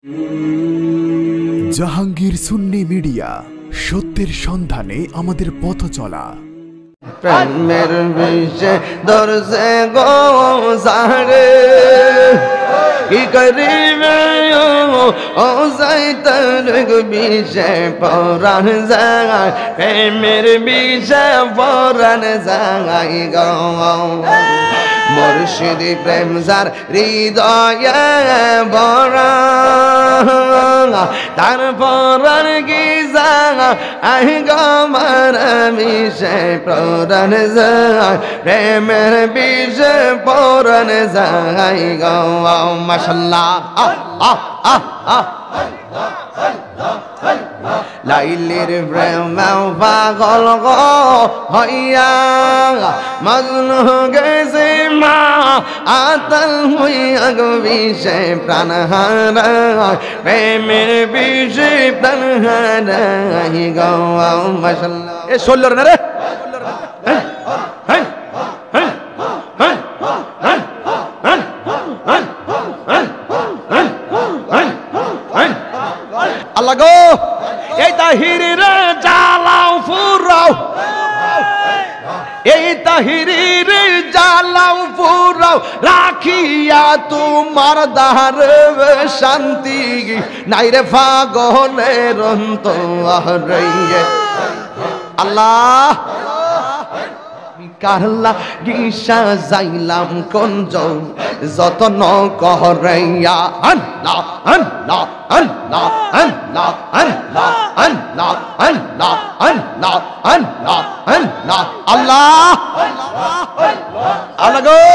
জাহাঙ্গীর সুন্নি media, সত্যের সন্ধানে আমাদের পথ চলা। প্রেমের বিষে দরজে গো সারে কি করিবে ও যাইতার বিষে পরাণ যায়, প্রেমের বিষে পরাণ যায় গো মুর্শিদি প্রেম যার হৃদয়ে ভরা, তার পরাণ কি যায় আই গো মার বিষে পরাণ যায়, প্রেমের বিষে পরাণ যায় গো মাশাআল্লাহ। লাইলির প্রেম পাগল গো হইয়া মজনু গেছে মা আতল হইয়া গো বিষে প্রাণ হারা, প্রেমের বিষে প্রাণ হারাই গো মাশাআল্লাহ। এ শোল্লর না রে আল্লাহ গো, এই তাহিরির জ্বালাও ফুরাও, এই তাহিরির জ্বালাও ফুরাও, রাখিয়া তোমার দ্বার শান্তি নাই রে পাগলের অন্তর। আল্লাহ কারলা গিসা যাইলাম কঞ্জ যতন করাইয়া, আল্লাহ আল্লাহ আল্লাহ আল্লাহ আল্লাহ আল্লাহ আল্লাহ আল্লাহ আল্লাহ আল্লাহ আল্লাহ আল্লাহ গো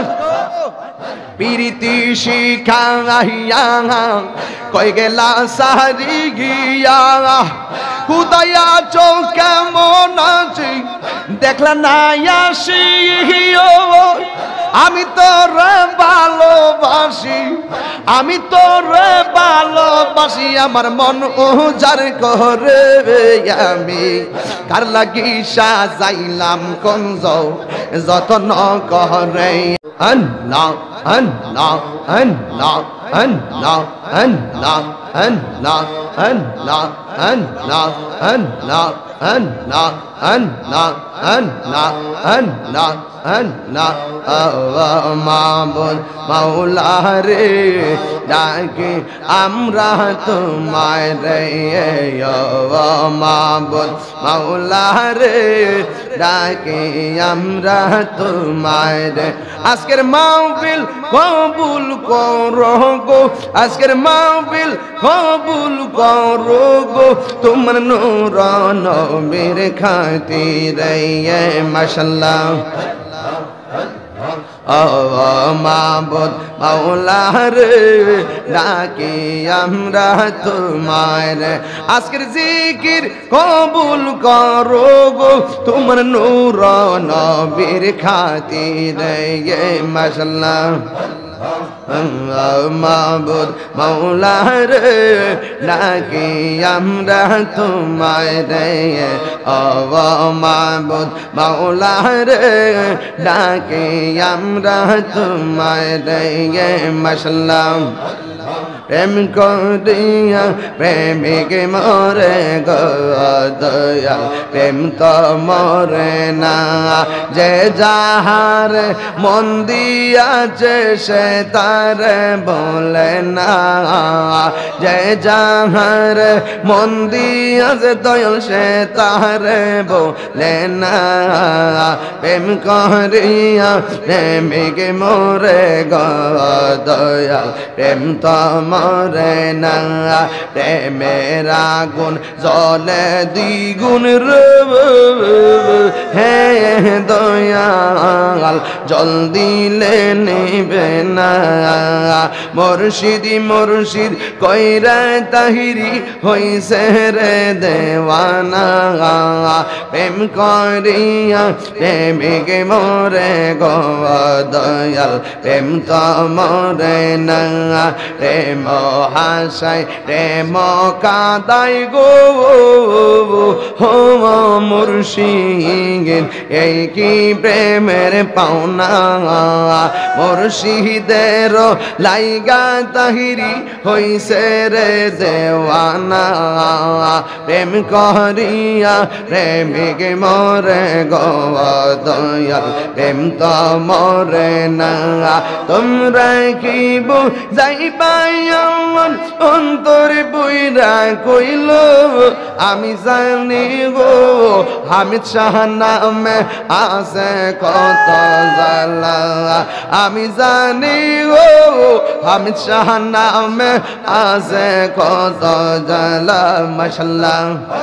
প্রীতি শিখাইয়া কই গেলা সারি গিয়া, খুদাইয়া চোখ কেমন আছি দেখলা না আসিও, আমি তোর ভালোবাসি, আমি তোর ভালোবাসি, আমার মন উজাড় করে আমি কার লাগি সাজাইলাম কঞ্জ যতন করে। আল্লাহ আল্লাহ আল্লাহ আল্লাহ আল্লাহ আল্লাহ আল্লাহ আল্লাহ আল্লাহ আল্লাহ আল্লাহ আল্লাহ আল্লাহ আল্লাহ মাবুদ মাওলা রে ডাকি আমরা তোমায় রে, মাবুদ মাওলা রে ডাকি আমরা তোমায় রে। আজকের মাহফিল কবুল করো গো, আজকের মাহফিল কবুল করো গো, তোমার নূর নবীর খাতিরে মাশাআল্লাহ। মাবুদ মাওলা রে ডাকি আমরা তোমায়, আজকের জিকির কবুল করো গো, তোমার নূর নবীর খাতিরে মাশাআল্লাহ। মাবুদ মাওলা রে ডাকি আমরা তোমায় রে, মাবুদ মাওলা রে ডাকি আমরা তোমায় রে মাশাআল্লাহ। প্রেম করিয়া প্রেমিক মরে গো দয়া, প্রেম তো মরে না, যে যাহার মন দিয়াছে সে তার বলে না, যে যাহার মন দিয়াছে দয়াল সে তার বলে না, প্রেম করিয়া প্রেমিক মরে গো দয়া, প্রেম তো মরে না, প্রেমের আগুন জ্বলে দ্বিগুণ রে হে দয়াল, জল দিলে নিবে না, মুর্শিদি মুর্শিদ কইরা তাহিরি হইছে রে দেওয়ানা, প্রেম করিয়া প্রেমিক মরে গো দয়াল প্রেম তো মরে না প্রেম হাসায় প্রেম কাদাই গো হো মুর্শিদ এই কি প্রেমের পাওনা মুর্শিদের লাইগা তাহিরি হইছে রে দেওয়ানা প্রেম করিয়া প্রেমিক মরে গো দয়াল প্রেম তো মরে না তোমরা কি বুঝাইবা আমার অন্তর বইরা কইল আমি জানি গো হামিদ শাহ নামে আছে কত জ্বালা আমি জানি গো হামিদ শাহ নামে আছে কত জ্বালা মাশাআল্লাহ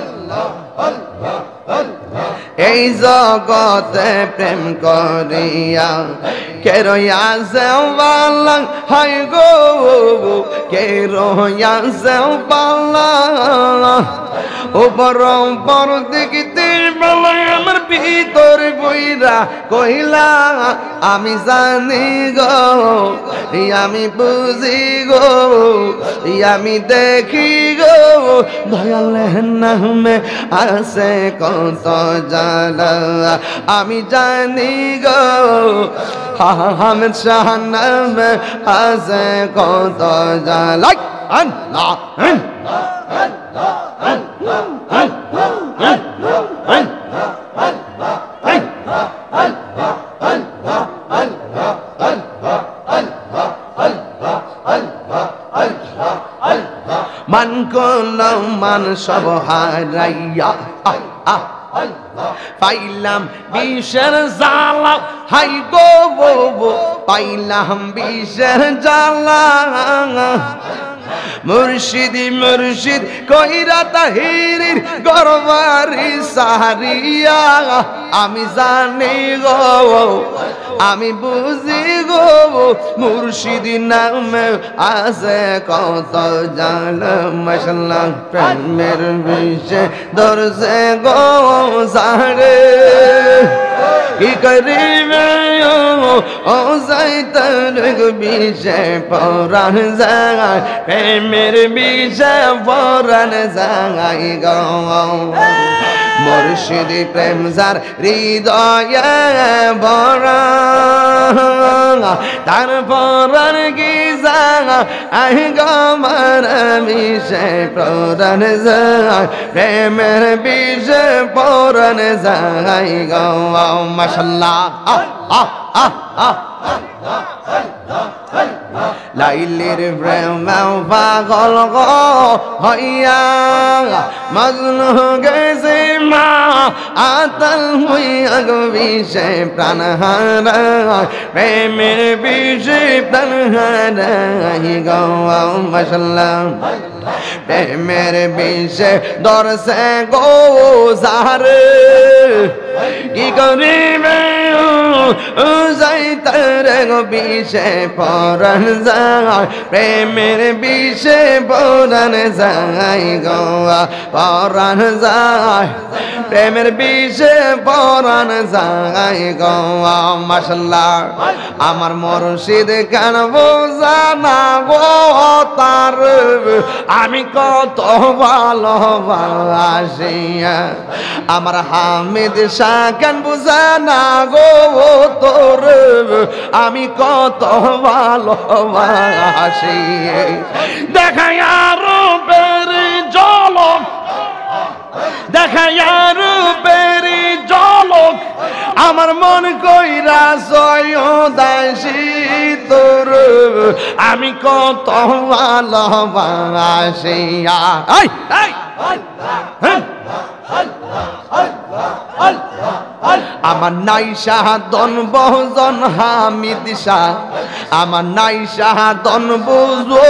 এই জগতে প্রেম করিয়া কে রয়াছে বালা হাই গো কে রয়াছে বালা উপর পর দেখিতে বেলায় আমার ভিতর বইরা কইলা আমি জানি গো আমি বুঝি গো আমি দেখি গো দয়ালের নামে আছে কত জ্বালা আমি জানি গো হামিদ শাহ নামে আছে কত জ্বালা মান করলাম মান সব হারাইয়া পাইলাম বিষের জ্বালা হাই গো পাইলাম বিষের জ্বালা মুর্শিদি মুর্শিদ কইরা তাহিরির গরবারি সাহারিয়া আমি জানি গো আমি বুঝি গো মুর্শিদি নামে আছে কত জ্বালা মাশাআল্লাহ প্রেমের বিষে ধরছে গো সারে কি করিবে ও যাইতার বিষে পরাণ যায় প্রেমের বিষে পরাণ যায় গো মুর্শিদি প্রেম যার হৃদয়ে ভরা তার পরাণ কি যায় আই গো মার বিষে পরাণ যায় প্রেমের বিষে পরাণ যায় গো মাশাআল্লাহ লাইলির প্রেম পাগল গো হইয়া মজনু গেছে মা আতল হইয়া গো বিষে প্রাণ হারা প্রেমের বিষে প্রাণ হারাই গো মাশাআল্লাহ প্রেমের বিষে ধরছে গো জারে কি করিবে যাইতার গো বিষে পরাণ যায় প্রেমের বিষে পরাণ যায় গো পরাণ যায় প্রেমের বিষে পরাণ যায় গো মাশাআল্লাহ আমার মুর্শিদ কেন বোঝানা গো তার আমি কত ভালোবাসি আমার হামিদ শাহ কেন বোঝানা গো তোর আমি কত ভালোবাসি দেখাই আরো বেরি জলক দেখাই আরো বেরি জলক আমার মন কইরা সয়দাসি তোর আমি কত ভালোবাসি আমার নাই শাহাদন বহুজন হামিদ শাহ আমার নাই শাহাদন বুঝো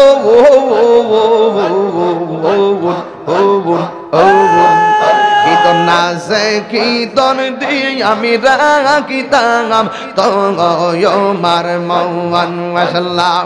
কীর্তন নাচে কীর্তন দিয়ে আমি রাখিতাম তোমার মন মাশাআল্লাহ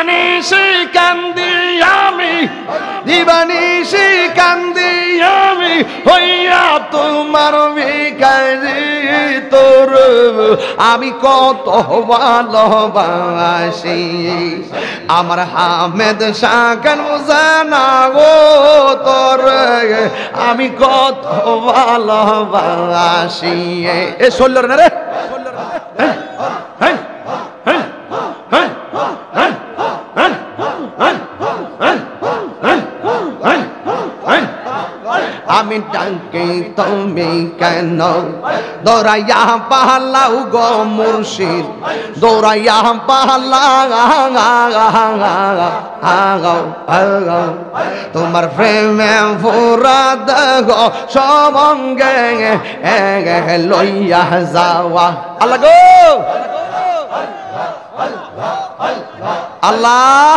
দিবানিশি কান্দি আমি দিবানিশি কান্দি আমি হইয়া তোমার ভিখারি তোর আমি কত ভালোবাসি আমার হামেদ শাখান জানা গো তোর আমি কত ভালোবাসি এ শোল্লর না রে আমি ডাকি তুমি কেন দৌড়াইয়া পালাও গো মুর্শিদ দৌড়াইয়া পালাও তোমার প্রেমে ফুরা দেহ সবঙ্গে লইয়া যাওয়া আল্লাহ গো আল্লাহ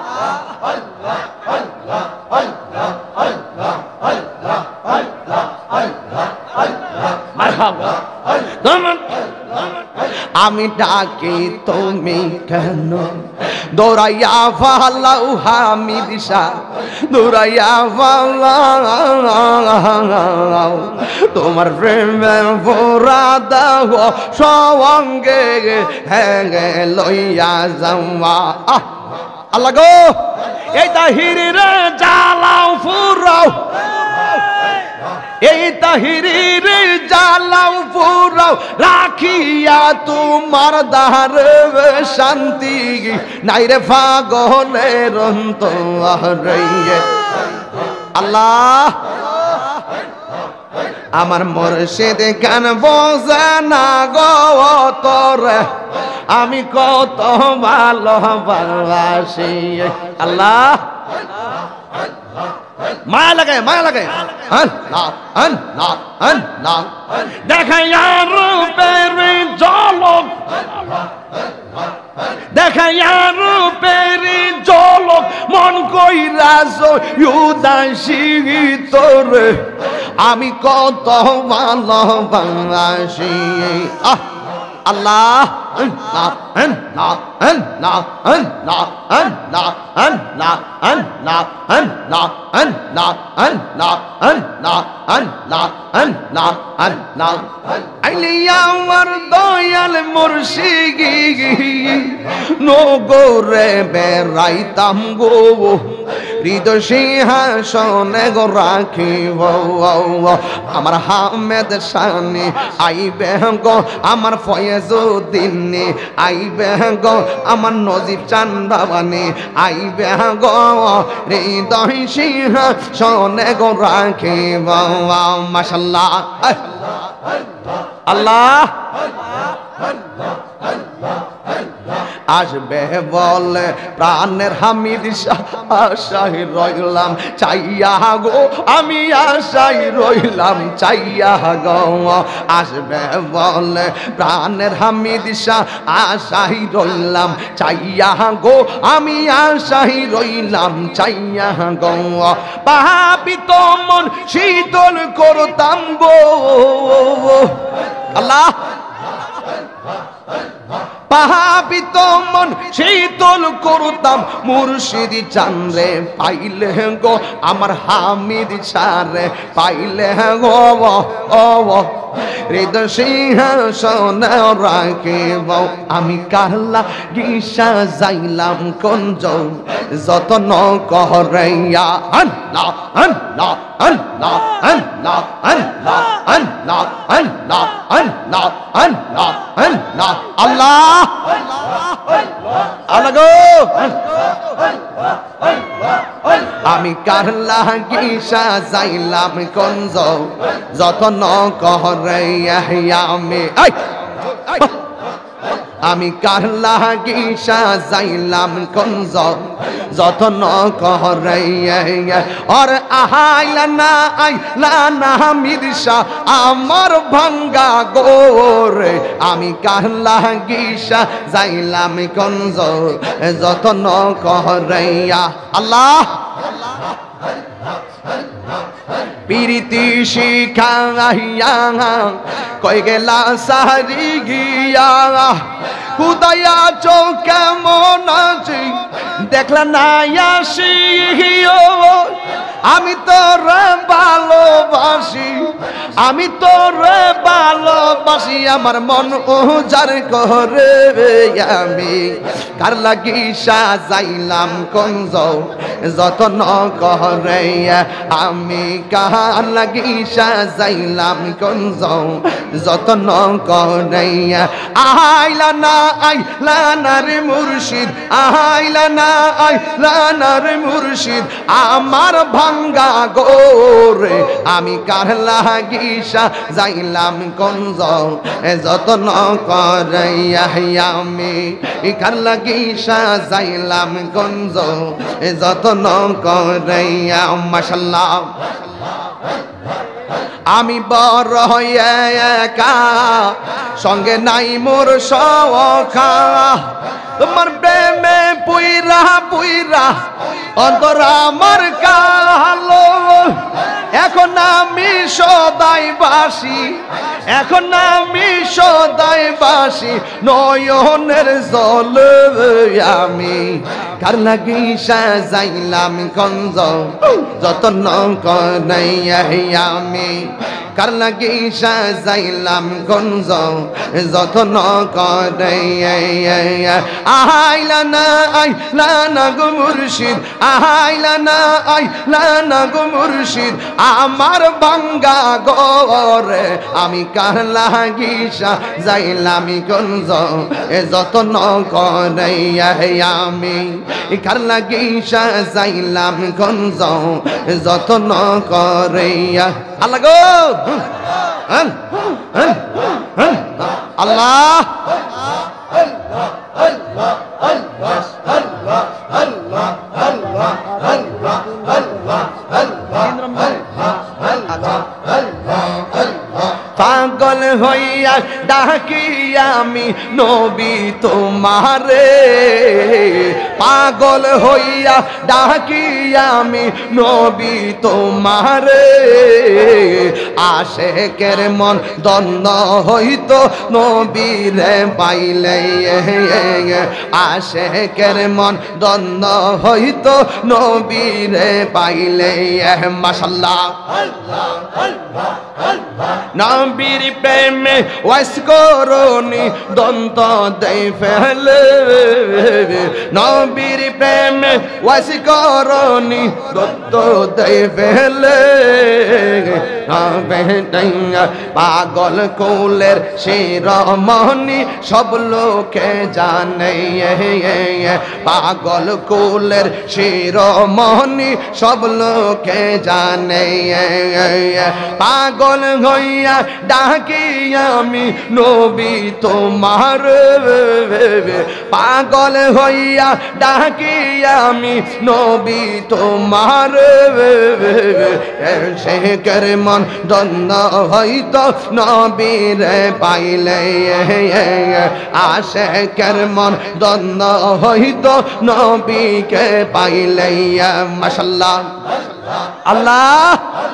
আমি ডাকি তুমি কেন দৌড়াইয়া ফালাও হামিদ শাহ দৌড়াইয়া ফালাও তোমার প্রেমে ভরা দাও সঙ্গে লইয়া যাওয়া আল্লাহ গো এই তাহিরের জ্বালাও ফুরাও এই তাহিরের জ্বালাও ফুরাও রাখিয়া তোমার দার শান্তি নাই রে পাগলের অন্তরে আল্লাহ আমার মুর্শিদ গান বোঝে না গো তোর আমি কত ভালোবাসি আল্লাহ মায়া লাগে দেখাইয়া রূপের ঝলক দেখাইয়া রূপের ঝলক মন কইরাছ উদাসী তোর আমি কত ভালোবাসি আল্লাহ আমার দয়াল মুর্শিদি নগরে বেড়াইতাম গো হৃদয় সিংহাসনে গো রাখিব আমার হামেদ শানি আইবে গো আমার ফয়েজউদ্দিন আইবে গো আমার নজিব চান্দাবানি আইবে গো হৃদয় সিংহাসনে গো রাখিব মাশাআল্লাহ আল্লাহ আসবে বলে প্রাণের হামিদ শাহ আশাই রইলাম চাইয়া গো আমি আশাই রইলাম চাইয়া গো আসবে বলে প্রাণের হামিদ শাহ আশাই রইলাম চাইয়া গো আমি আশাই রইলাম চাইয়া গো পাপিত মন শীতল করতাম গো আল্লাহ পাপিত মন শীতল করতাম মুর্শিদি চান্দ্রে পাইলে গো আমার হামিদ সারে পাইলে গো হৃদয় সিংহাসনে রাখিব আমি কারলা গিসা যাইলাম কঞ্জ যতন করাইয়া আল্লাহ আল্লাহ আল্লাহ আল্লাহ আল্লাহ আল্লাহ আল্লাহ আল্লাহ আল্লাহ আল্লাহ আল্লাহ আল্লাহ গো আমি কারলা গিসা যাইলাম কঞ্জ যতন করাইয়া আমি কারলা গিসা যাইলাম কঞ্জ যতন করাইয়া আর আহাইলা না হামিদ শাহ আমার ভাঙ্গা গোরে আমি কারলা গিসা যাইলাম কঞ্জ যতন করাইয়া আল্লাহ পিরিতি শিখাইয়া কই গেলা সারি গিয়া খুদাইয়া চোখ কেমন আছি দেখলা না আসিও আমি তোরে ভালোবাসি, আমি তোরে ভালোবাসি, আমার মন উজাড় করে আমি কার লাগি সাজাইলাম কুঞ্জ যতন করে, আমি কার লাগি সাজাইলাম কুঞ্জ যতন করে। আইলা না রে মুর্শিদ, আইলা না রে মুর্শিদ, আমার ভাঙ্গা গোরে আমি কার লাগি সাজাইলাম কুঞ্জ যতন করে, আমি কার লাগি সাজাইলাম কুঞ্জ যতন করে। মাশাআল্লাহ আমি বড় একা, সঙ্গে নাই মোর সখা, তোমার প্রেমে পুইরা পুইরা অন্তর আমার কালো, এখন আমি সদাই বাসি, এখন আমি সদাই বাসি, নয়নের জল আমি কার লাগি সাজাইলাম কুঞ্জ যতন করে, আমি কার লাগি সাজাইলাম কুঞ্জ যতন করে। আইলা না গো মুর্শিদ, আইলা না গো মুর্শিদ, আমার ভাঙ্গা ঘরে আমি কার লাগি সাজাইলাম কুঞ্জ যতন করে, আমি কার লাগি সাজাইলাম কুঞ্জ যতন করে। আল্লাহ গো আল্লাহ পাগল হইয়া ডাকি আমি নবী তোমারে, পাগল হইয়া ডাকি আমি নবী তোমারে, আশেকের মন দ্বন্দ্ব হইতো নবীরে পাইলে, আশেকের মন দ্বন্দ্ব হইতো নবীরে পাইলে। মাশাআল্লাহ নবীর প্রেমে ওয়াস করনি দন্ত দেই ফেলে, নবীর প্রেমে ওয়াস করনি দন্ত দেই ফেলে, পাগল কুলের শিরোমণি সব লোকে জানে, পাগল কুলের শিরোমণি সব লোকে জানে, পাগল হইয়া ডাকি আমি নবী তোমার, পাগল হইয়া ডাকি আমি নবী তোমার, শেখের মন দ্বন্দ্ব হইতো নবীরে পাইলে, আশেকের মন দ্বন্দ্ব হইতো নবীকে পাইলে। মাশাআল্লাহ আল্লাহ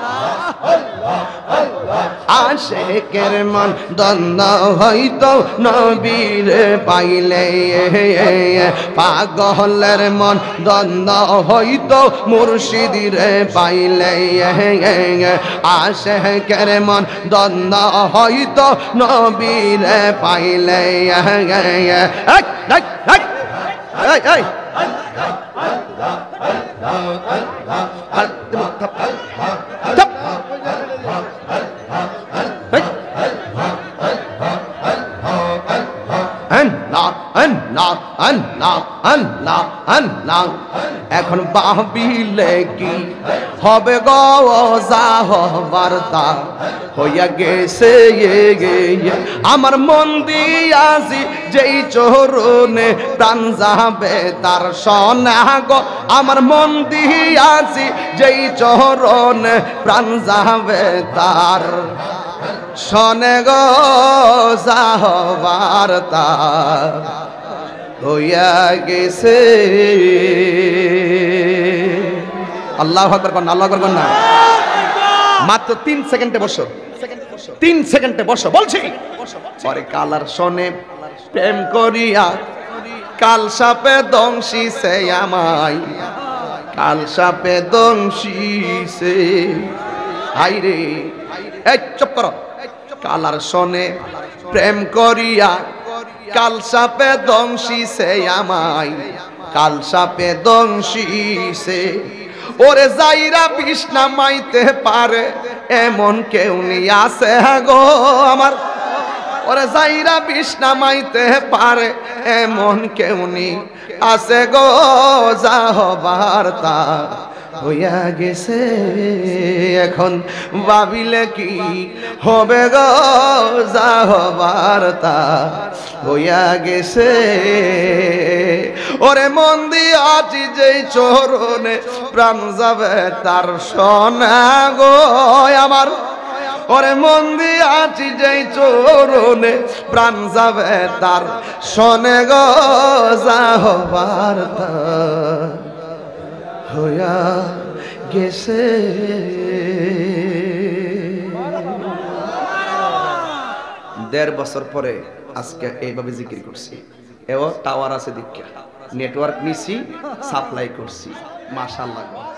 আশেকের মন দ্বন্দ্ব হইতো নবীরে পাইলে, পাগলের মন দ্বন্দ্ব হইতো মুর্শিদিরে পাইলে, আশেকের মন দ্বন্দ্ব হইতো নবীরে পাইলে। এখন ভাবিলে কি হবে গো যা হবার তা হইয়া গেছে, আমার মন দিয়াছি যেই চরণে প্রাণ যাবে তার সোনা গো, আমার মন দিয়াছি যেই চরণে প্রাণ যাবে তার শোনে গো যা হবার তা হইয়া গেছে। আল্লাহু আকবার কর না, আল্লাহু আকবার কর না। মাত্র 3 সেকেন্ডে বসো, 3 সেকেন্ডে বসো বলছি। পরে কালার শোনে প্রেম করিয়া কাল সাপে দংশিছে আমায়, কাল সাপে দংশিছে। হাইরে এই চুপ করো। কালার সনে প্রেম করিয়া কাল সাপে দংশিছে আমায়, কাল সাপে দংশিছে। ওরে যাইরা বিষ নামাইতে পারে এমন কেউ নি আছে গো আমার। ওরে যাইরা বিষ নামাইতে পারে এমন কেউ নি আছে গো। যা হবার তা হইয়া গেছে, এখন ভাবিলে কি হবে গো। যা হবার তা হইয়া গেছে। ওরে মন দিয়াছি যেই চরণে প্রাণ যাবে তার সোনা গো আমার। ওরে মন দিয়াছি যেই চরণে প্রাণ যাবে তার শোনে গো। যা হবার তা হইয়া গেছে। দেড় বছর পরে আজকে এইভাবে জিকির করছি। এও টাওয়ার আছে দীক্ষা, নেটওয়ার্ক নিছি, সাপ্লাই করছি। মাশাআল্লাহ।